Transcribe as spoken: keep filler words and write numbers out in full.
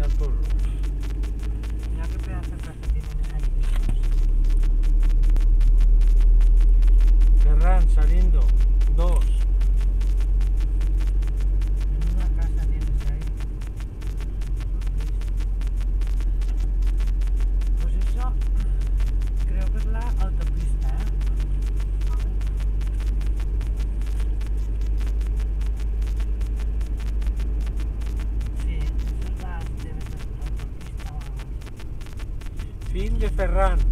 al pueblo. Mira qué pedazo de casa tienen ahí. Ferran saliendo, dos. Menuda casa tienes ahí. Pues eso creo que es la autopista, ¿eh? Sí, eso es la, debe ser la autopista o algo así. Fin de Ferran.